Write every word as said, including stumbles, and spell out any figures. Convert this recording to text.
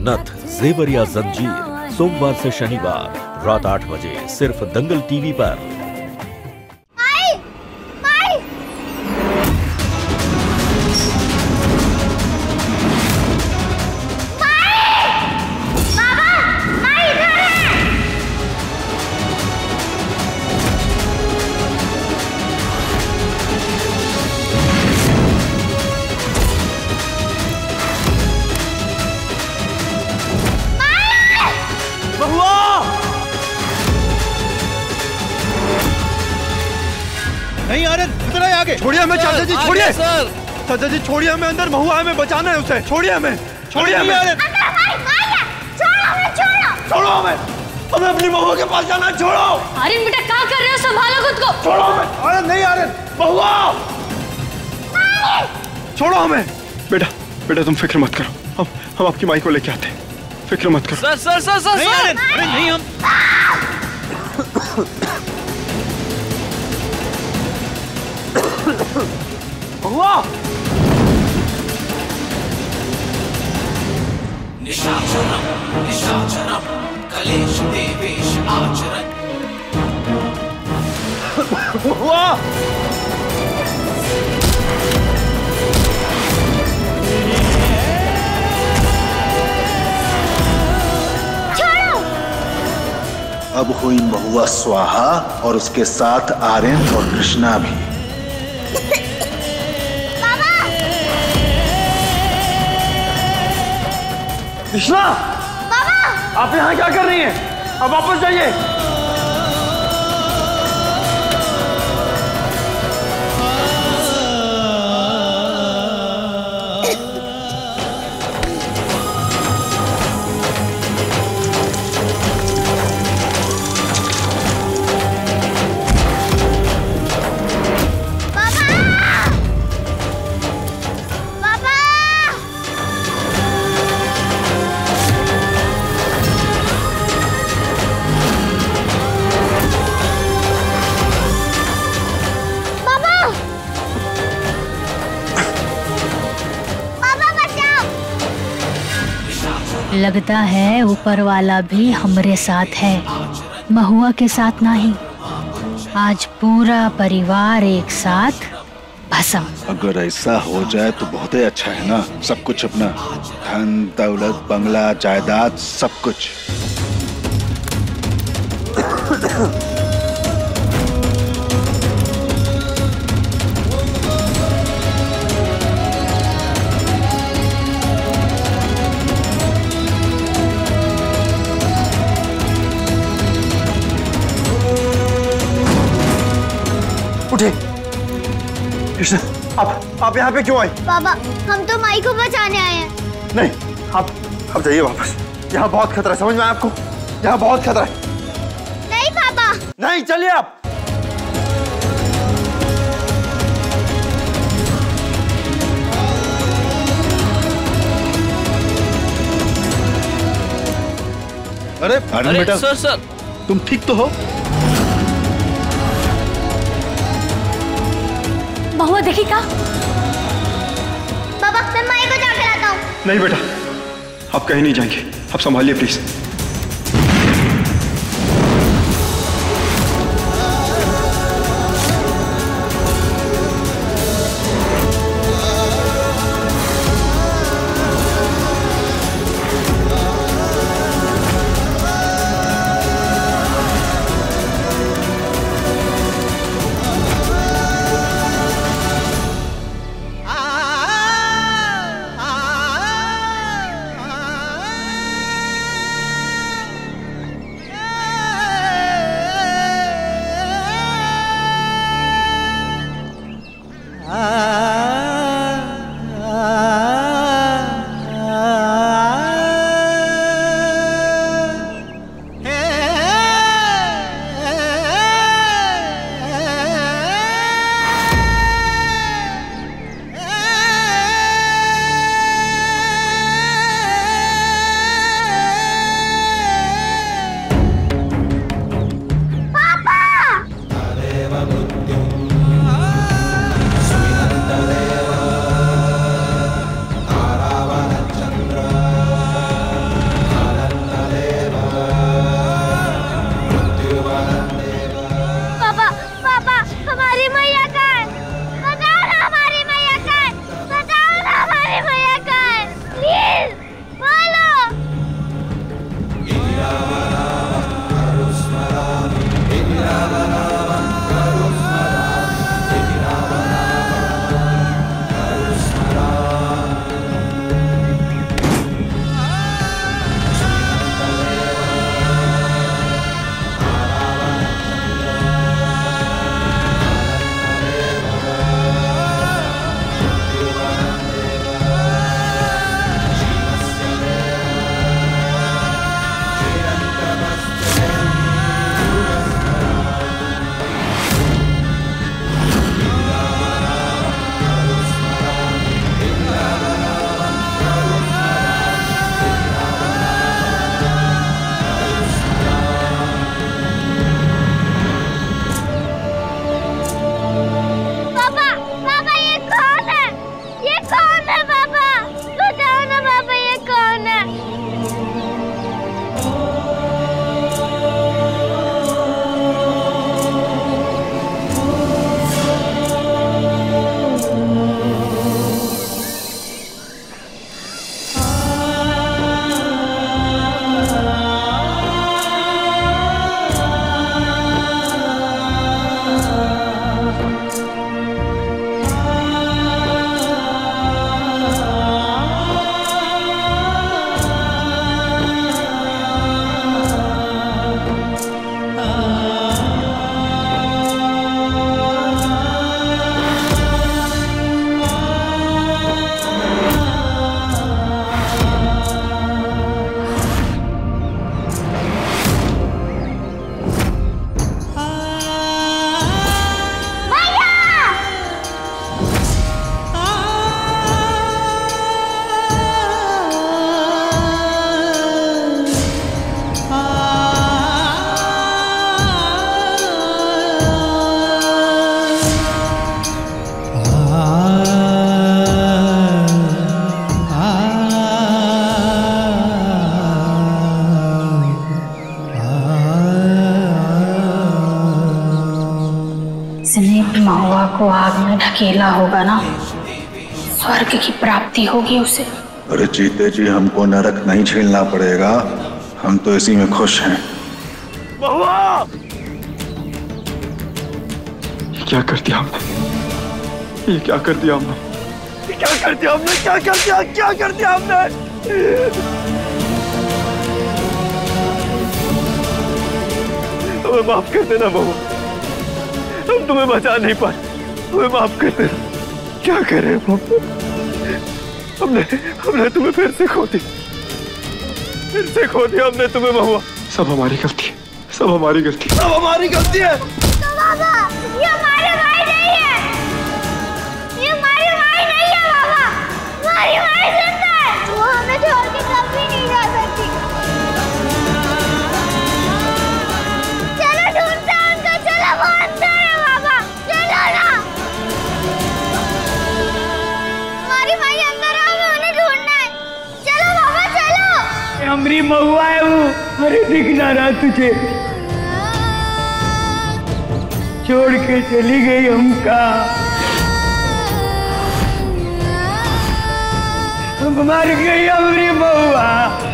नथ, जेवर या जंजीर, सोमवार से शनिवार रात आठ बजे सिर्फ दंगल टीवी पर। नहीं आर्यन, इतना ही आगे। छोड़िए हमें चाचा जी, छोड़िए सर। चाचा जी छोड़िए हमें, अंदर महुआ हमें बचाना है उसे। छोड़िए हमें, छोड़िए हमें। अंदर भाई, भाई है। छोड़ो हमें, छोड़ो। छोड़ो हमें, हमें अपनी महुआ के पास जाना है। छोड़ो। आर्यन बेटा क्या कर रहे हो, संभालो खुद को। छोड़ो हमें। आर्यन नहीं, आर्यन महुआ। छोड़ो हमें। बेटा बेटा तुम फिक्र मत करो, हम हम आपकी माई को लेके आते हैं, फिक्र मत करो। सर सर सर सर नहीं आर्यन, अरे नहीं हम महुआ। निशाचरम निशाचरम कलेश देवेश आचरण। महुआ। छोड़ो। अब हुई महुआ स्वाहा और उसके साथ आर्यन और कृष्णा भी। कृष्णा, बाबा आप यहाँ क्या कर रही हैं? अब वापस जाइए। लगता है ऊपर वाला भी हमरे साथ है, महुआ के साथ नहीं। आज पूरा परिवार एक साथ भस्म। अगर ऐसा हो जाए तो बहुत ही अच्छा है ना। सब कुछ अपना, धन दौलत बंगला जायदाद सब कुछ। उठे। कृष्णा, आप आप यहाँ पे क्यों आए? बाबा हम तो माई को बचाने आए हैं। नहीं, आप आप जाइए वापस। यहाँ बहुत खतरा है, समझ में आया आपको? यहाँ बहुत खतरा है। नहीं पापा। नहीं, चलिए आप। अरे अरे बेटा, सर सर तुम ठीक तो हो? महुआ देखी का? बाबा मैं माई को जाकर लाता हूँ। नहीं बेटा, आप कहीं नहीं जाएंगे, आप संभालिए प्लीज। को आग में ढकेला होगा ना, स्वर्ग की प्राप्ति होगी उसे। अरे जीते जी हमको नरक नहीं झेलना पड़ेगा, हम तो इसी में खुश हैं। महुआ! ये क्या कर दिया हमने? ये क्या कर दिया हमने? ये क्या कर दिया हमने? क्या कर दिया? क्या कर दिया हमने? हमें माफ कर देना महुआ, हम तुम्हें बचा नहीं पाए, हमें माफ कर देना। क्या करें हम? हमने हमने तुम्हें फिर से खो दी, फिर से खो दिया हमने तुम्हें महुआ। सब हमारी गलती है, सब हमारी गलती, सब हमारी गलती है। तो बाबा, ये हमारे भाई नहीं है, ये हमारे भाई नहीं है बाबा, हमारी भाई जिंदा है, वो हमें छोड़ के कभी नहीं जा सकती। चलो ढूंढते हैं उनको, चलो वो अंदर है बाबा, चलो ना। हमारी भाई अंदर है, हमें उन्हें ढूंढना है, चलो बाबा चलो। हमारी महुआ है वो, अरे दिख ना रहा तुझे, छोड़ के चली गई हमका। हम मर गई हमारी महुआ।